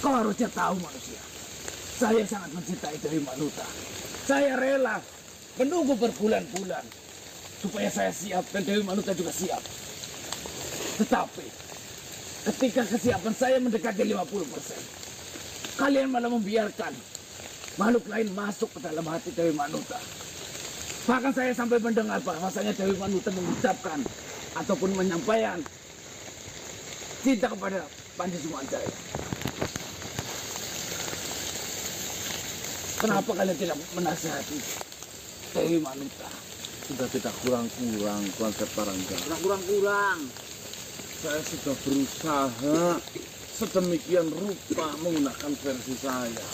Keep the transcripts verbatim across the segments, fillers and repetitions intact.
Kau harusnya tahu manusia. Saya sangat mencintai Dewi Manuta. Saya rela menunggu berbulan-bulan supaya saya siap dan Dewi Manuta juga siap. Tetapi ketika kesiapan saya mendekati lima puluh persen, kalian malah membiarkan makhluk lain masuk ke dalam hati Dewi Manuta. Bahkan saya sampai mendengar bahwasanya Dewi Manuta mengucapkan ataupun menyampaikan cinta kepada Panji Sumanjaya. Kenapa kalian tidak menasihati Dewi Manuta? Sudah tidak kurang-kurang, Tuan Separangga. Tidak kurang-kurang. Saya sudah berusaha sedemikian rupa menggunakan versi saya.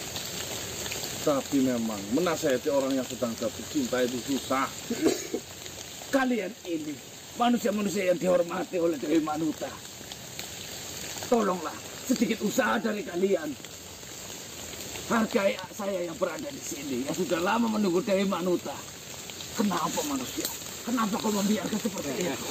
Tapi memang menasihati orang yang sedang jatuh cinta itu susah. Kalian ini manusia-manusia yang dihormati oleh Dewi Manuta. Tolonglah sedikit usaha dari kalian. Hargai saya yang berada di sini, yang sudah lama menunggu Dewi Manuta. Kenapa manusia? Kenapa kau membiarkan seperti itu?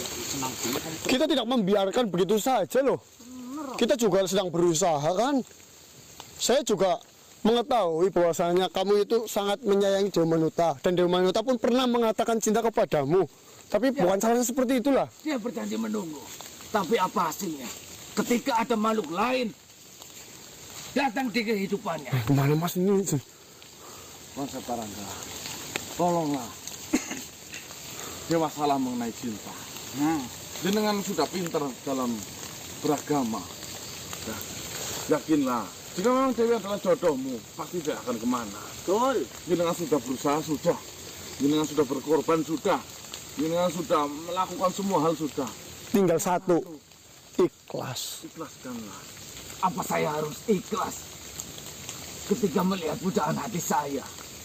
Kita tidak membiarkan begitu saja loh. Kita juga sedang berusaha kan. Saya juga mengetahui bahwasanya kamu itu sangat menyayangi Dewi Manuta. Dan Dewi Manuta pun pernah mengatakan cinta kepadamu. Tapi ya, bukan caranya seperti itulah. Dia berjanji menunggu. Tapi apa hasilnya? Ketika ada makhluk lain datang di kehidupannya. Eh, kemana mas ini? Tuan Separangga, tolonglah. Dewa salah mengenai cinta. Nah, Jenengan sudah pintar dalam beragama. Nah, yakinlah, jika memang Dewi adalah jodohmu, pasti tidak akan kemana. betul. Jenengan sudah berusaha, sudah. Jenengan sudah berkorban, sudah. Jenengan sudah melakukan semua hal, sudah. Tinggal satu, ikhlas. Ikhlaskanlah. Apa saya harus ikhlas ketika melihat pujaan hati saya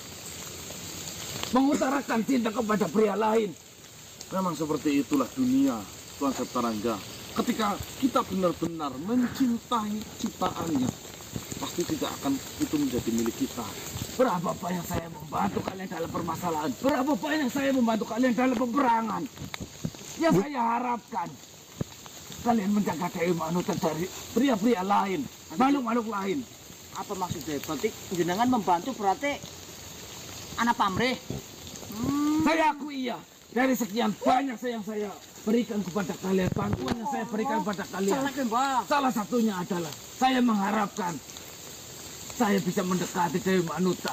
mengutarakan cinta kepada pria lain? Memang seperti itulah dunia, Tuan Separangga. Ketika kita benar-benar mencintai ciptaannya, pasti tidak akan itu menjadi milik kita. Berapa banyak saya membantu kalian dalam permasalahan, berapa banyak saya membantu kalian dalam peperangan. Yang saya harapkan kalian menjaga Dewi Manuta dari pria-pria lain, makhluk-makhluk lain. Apa maksudnya? Berarti jenengan membantu berarti anak pamrih. Hmm. Saya akui iya. Dari sekian banyak yang saya berikan kepada kalian, bantuan yang saya berikan kepada kalian, Salah, Mbak. salah satunya adalah saya mengharapkan saya bisa mendekati Dewi Manuta.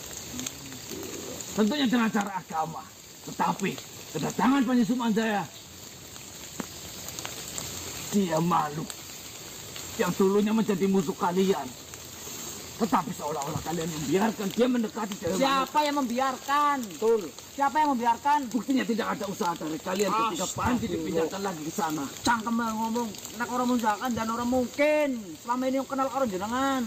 Tentunya dengan cara agama. Tetapi kedatangan Panji Sumanjaya, dia makhluk yang dulunya menjadi musuh kalian. Tetapi seolah-olah kalian membiarkan dia mendekati Dewi Manuta. Siapa yang membiarkan? Betul. Siapa yang membiarkan? Buktinya tidak ada usaha dari kalian ketika Panji dipindahkan lagi ke sana. Cangkem ngomong, nek orang menjakan dan orang mungkin. Selama ini yang kenal karo jenengan.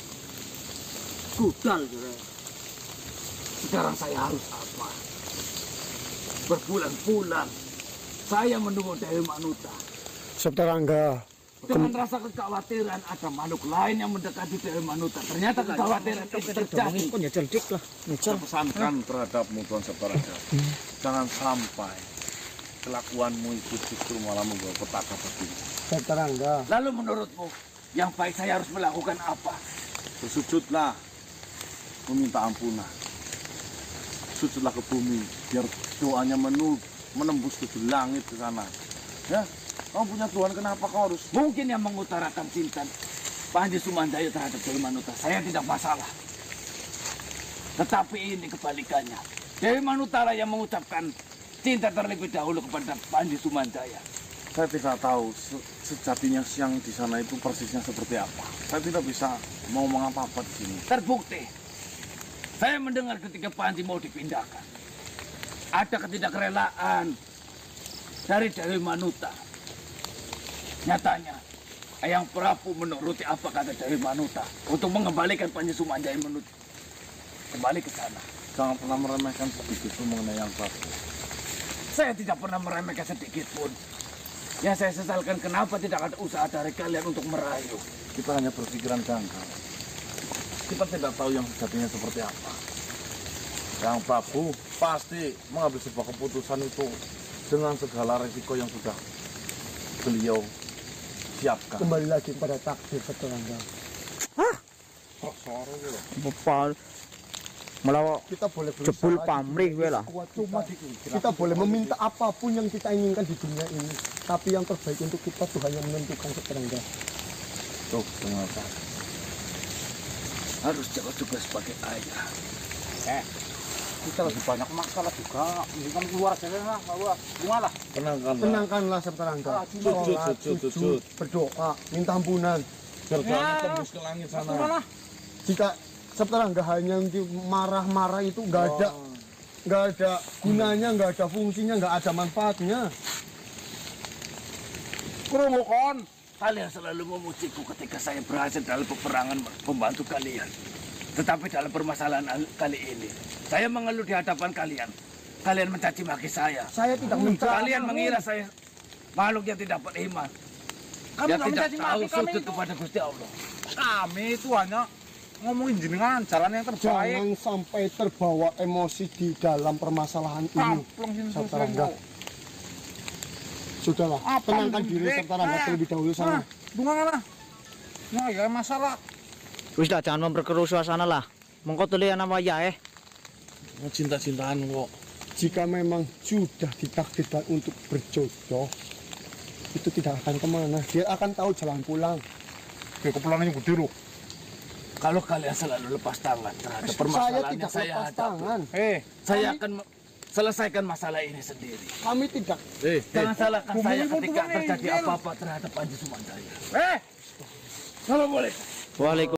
Gudal, jure. Sekarang saya harus apa? Berbulan-bulan saya menunggu Dewi Manuta. Separangga, Dengan rasa kekhawatiran ada makhluk lain yang mendekati Dewi Manuta. Ternyata kekhawatiran itu terjadi. ya cerdik lah. Saya pesankan terhadapmu, Tuan Separangga. Jangan sampai kelakuanmu itu justru malah membawa petaka bagimu. Separangga. Lalu menurutmu, yang baik saya harus melakukan apa? Bersujudlah, meminta ampunan. Sujudlah ke bumi, biar doanya menul, menembus ke langit ke sana. Ya, kamu punya Tuhan, kenapa kau harus? Mungkin yang mengutarakan cinta Panji Sumanjaya terhadap Dewi Manuta, saya tidak masalah. Tetapi ini kebalikannya. Dewi Manuta yang mengucapkan cinta terlebih dahulu kepada Panji Sumanjaya. Saya tidak tahu se sejatinya yang di sana itu persisnya seperti apa. Saya tidak bisa mau mengapa-apa di sini. Terbukti, saya mendengar ketika Panji mau dipindahkan, ada ketidakrelaan dari Dewi Manuta. Nyatanya, Ayang Prabu menuruti apa kata Dewi Manuta untuk mengembalikan Panji Sumanjaya menurut kembali ke sana. Jangan pernah meremehkan sedikit pun mengenai Yang Prabu. Saya tidak pernah meremehkan sedikit pun. Yang saya sesalkan kenapa tidak ada usaha dari kalian untuk merayu. Kita hanya berpikiran janggal. Kita tidak tahu yang sejatinya seperti apa. Yang Prabu pasti mengambil sebuah keputusan itu dengan segala resiko yang sudah beliau siapkan. Kembali lagi pada takdir Seterangga. Bapak malah Kita boleh berusaha jebul pamrih gue lah. kuat cuma kita boleh meminta apapun yang kita inginkan di dunia ini, tapi yang terbaik untuk kita Tuhan yang menentukan Seterangga. Tuh, ternyata. Harus jawab juga sebagai ayah. Eh, kita lebih banyak masalah juga. Ini kan keluar saja lah, bawa. Gimana? Tenangkan. Tenangkanlah Seterangga. Sholat, sujud, berdoa, minta ampunan. Kerjanya tembus ke langit sana. Jika Seterangga hanya marah-marah itu nggak ada nggak ada gunanya, nggak ada fungsinya, nggak ada manfaatnya. Krungu kon. Kalian selalu memujiku ketika saya berhasil dalam peperangan membantu kalian. Tetapi dalam permasalahan kali ini, saya mengeluh di hadapan kalian. Kalian mencaci maki saya. Saya tidak mencaci. Kalian mengira saya makhluk yang tidak beriman. Kamu Yang nggak tidak mencaci tahu maki kami sujud itu. kepada Gusti Allah. Kami itu hanya ngomongin jenengan jalan yang terbaik. Jangan sampai terbawa emosi di dalam permasalahan ini. Kamplong sini Seterangga. Sudahlah, Apa tenangkan yang diri jelek? Seterangga Ah. terlebih dahulu sana. Bunga mana? Nah, ya masalah. Wis dah jangan memperkeruh suasana lah. Mongko tulian apa ya eh. Cinta-cintaan kok. Jika memang sudah ditakdirkan untuk berjodoh, itu tidak akan kemana. Dia akan tahu jalan pulang. Kayak kepulangannya gede loh. Kalau kalian selalu lepas tangan terhadap Saya permasalahan tidak yang saya lepas hadapi, tangan. Eh, saya akan me- selesaikan masalah ini sendiri. Kami tidak. eh, Jangan salahkan Bumi saya pun ketika bukan terjadi angel. apa-apa terhadap Panji Sumantaya. eh. Kalau boleh. Waalaikumsalam.